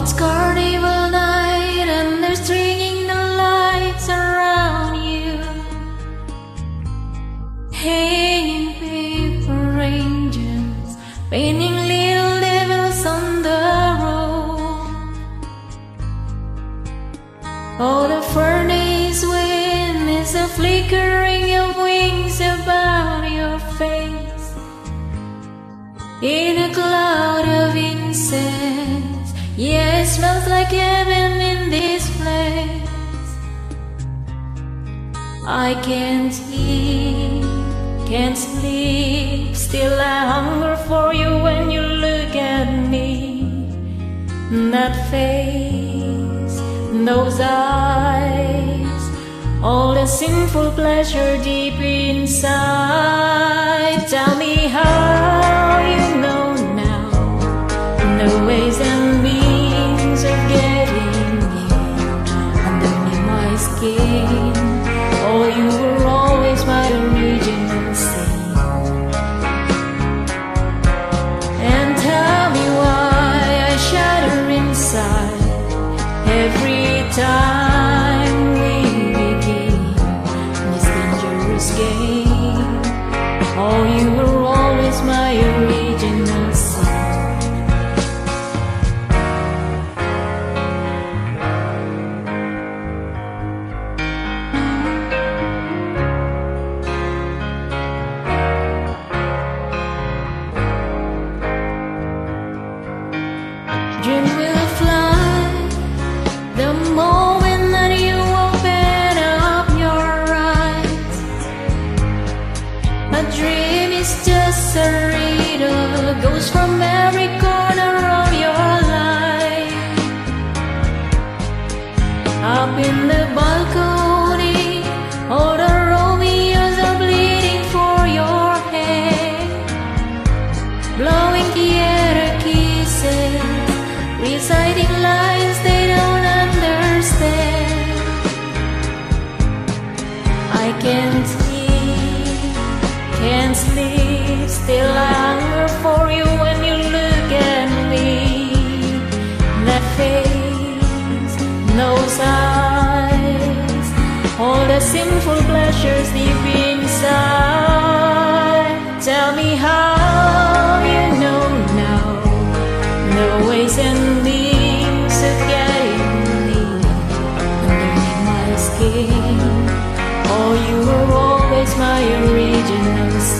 it's carnival night and they're stringing the lights around you, hanging paper angels, painting little devils on the road. Oh, the furnace wind is a flickering of wings about your face, in a cloud of incense. Yeah, it smells like heaven in this place. I can't sleep, still I hunger for you when you look at me. That face, those eyes, all the sinful pleasure deep inside. Tell me how you know now the ways and means of getting in underneath my skin. Oh, you were always my original sin. And tell me why I shudder inside every time we begin this dangerous game. Oh, you were always my original sin. Dream will fly the moment that you open up your eyes. A dream is just a riddle, goes from every corner of your life. Up in the balcony, all the Romeos are bleeding for your head, blowing quiero kisses, reciting lines they don't understand. I can't sleep, still I hunger for you when you look at me. That face, those eyes, all the sinful pleasures deep inside. Tell me how you know now the ways and means of getting me underneath my skin. Oh, you were always my original sin.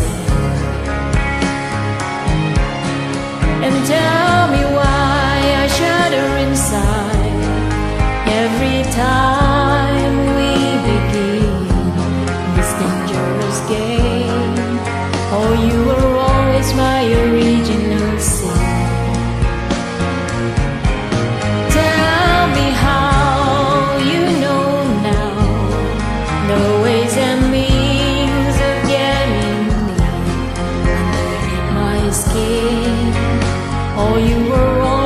And tell me why I shudder inside every time we begin this dangerous game. Oh, you were always my original sin. Tell me how you know now the ways and means of getting me underneath my skin. Oh, you were